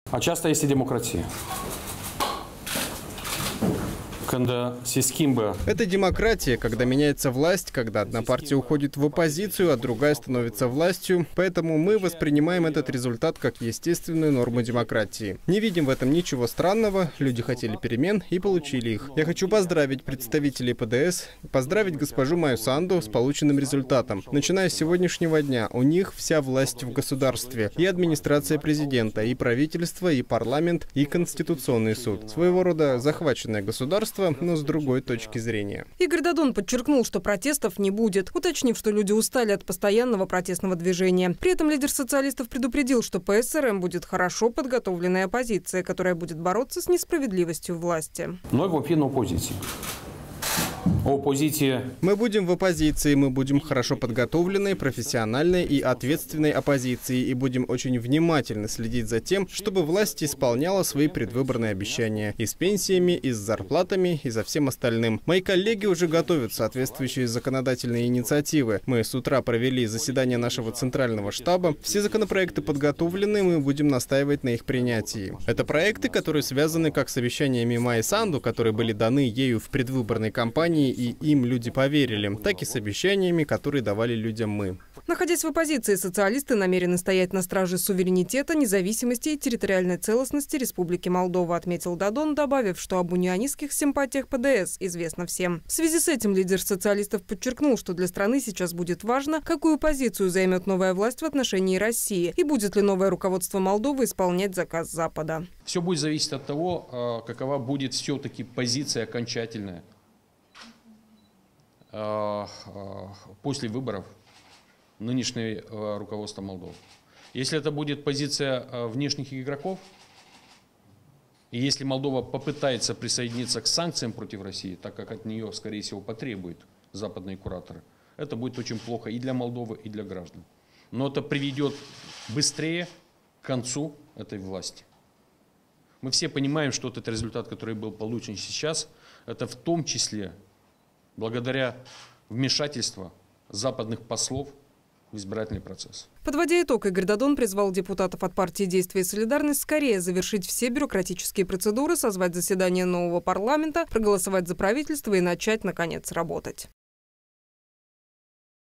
А часто есть и демократия. Это демократия, когда меняется власть, когда одна партия уходит в оппозицию, а другая становится властью. Поэтому мы воспринимаем этот результат как естественную норму демократии. Не видим в этом ничего странного. Люди хотели перемен и получили их. Я хочу поздравить представителей ПДС, поздравить госпожу Майю Санду с полученным результатом. Начиная с сегодняшнего дня, у них вся власть в государстве. И администрация президента, и правительство, и парламент, и Конституционный суд. Своего рода захваченное государство, но с другой точки зрения. Игорь Дадон подчеркнул, что протестов не будет, уточнив, что люди устали от постоянного протестного движения. При этом лидер социалистов предупредил, что ПСРМ будет хорошо подготовленная оппозиция, которая будет бороться с несправедливостью власти. Мы будем в оппозиции, мы будем хорошо подготовленной, профессиональной и ответственной оппозицией и будем очень внимательно следить за тем, чтобы власть исполняла свои предвыборные обещания и с пенсиями, и с зарплатами, и за всем остальным. Мои коллеги уже готовят соответствующие законодательные инициативы. Мы с утра провели заседание нашего центрального штаба. Все законопроекты подготовлены, мы будем настаивать на их принятии. Это проекты, которые связаны как с обещаниями Майи Санду, которые были даны ею в предвыборной кампании, и им люди поверили, так и с обещаниями, которые давали людям мы. Находясь в оппозиции, социалисты намерены стоять на страже суверенитета, независимости и территориальной целостности Республики Молдова, отметил Дадон, добавив, что об унионистских симпатиях ПДС известно всем. В связи с этим лидер социалистов подчеркнул, что для страны сейчас будет важно, какую позицию займет новая власть в отношении России и будет ли новое руководство Молдовы исполнять заказ Запада. Все будет зависеть от того, какова будет все-таки позиция окончательная после выборов нынешнего руководства Молдовы. Если это будет позиция внешних игроков, и если Молдова попытается присоединиться к санкциям против России, так как от нее, скорее всего, потребуют западные кураторы, это будет очень плохо и для Молдовы, и для граждан. Но это приведет быстрее к концу этой власти. Мы все понимаем, что этот результат, который был получен сейчас, это в том числе благодаря вмешательству западных послов в избирательный процесс. Подводя итог, Игорь Дадон призвал депутатов от партии «Действие и солидарность» скорее завершить все бюрократические процедуры, созвать заседание нового парламента, проголосовать за правительство и начать, наконец, работать.